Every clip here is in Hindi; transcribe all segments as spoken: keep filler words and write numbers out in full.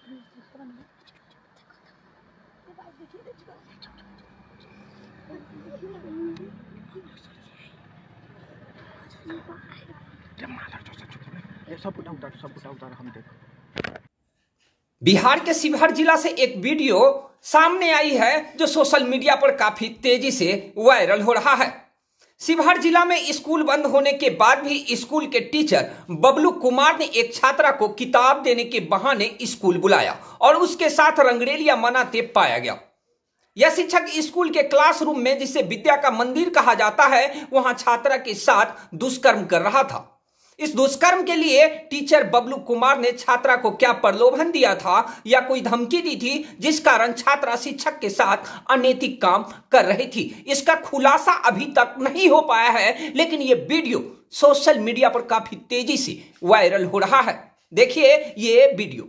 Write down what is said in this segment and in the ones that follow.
बिहार के शिवहर जिला से एक वीडियो सामने आई है जो सोशल मीडिया पर काफी तेजी से वायरल हो रहा है। शिवहर जिला में स्कूल बंद होने के बाद भी स्कूल के टीचर बबलू कुमार ने एक छात्रा को किताब देने के बहाने स्कूल बुलाया और उसके साथ रंगरेलिया मनाते पाया गया। यह शिक्षक स्कूल के क्लासरूम में, जिसे विद्या का मंदिर कहा जाता है, वहां छात्रा के साथ दुष्कर्म कर रहा था। इस दुष्कर्म के लिए टीचर बबलू कुमार ने छात्रा को क्या प्रलोभन दिया था या कोई धमकी दी थी जिस कारण छात्रा शिक्षक के साथ अनैतिक काम कर रही थी, इसका खुलासा अभी तक नहीं हो पाया है। लेकिन यह वीडियो सोशल मीडिया पर काफी तेजी से वायरल हो रहा है। देखिए ये वीडियो।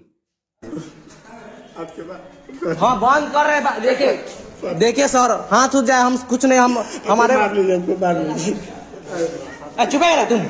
हाँ बंद कर रहे, देखिए देखिए सर, हाथ उठ जाए, हम कुछ नहीं, हम हमारे चुप है तुम।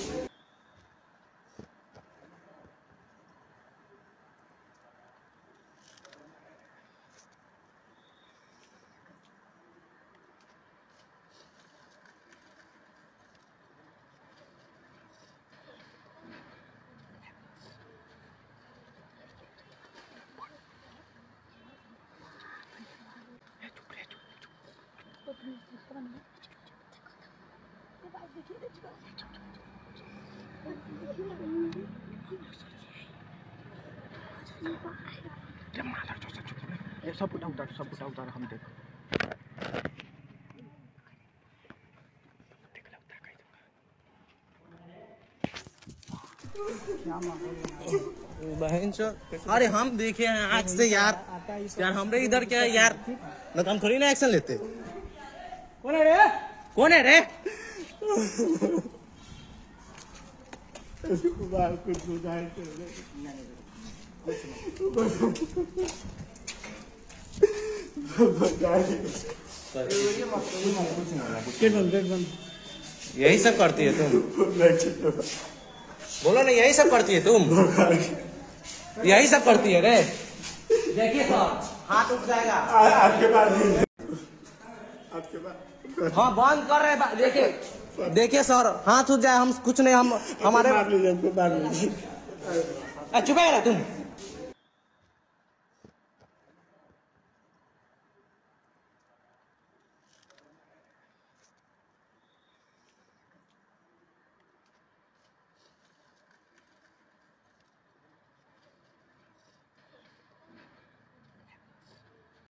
सब उतार सब उतार हम देखो बहन चो, अरे हम देखे हैं आँख से यार, यार हमरे इधर क्या है यार, न हम थोड़ी ना एक्शन लेते। कौन है रे? कौन है रे? यही सब करती है तुम? बोलो ना, यही सब करती है तुम? यही सब करती है रे? देखिए सर, हाथ उठ जाएगा आपके पास। हाँ बंद कर रहे, देखिए देखिए सर, हाथ उठ जाए, हम कुछ नहीं, हम हमारे चुप है तुम।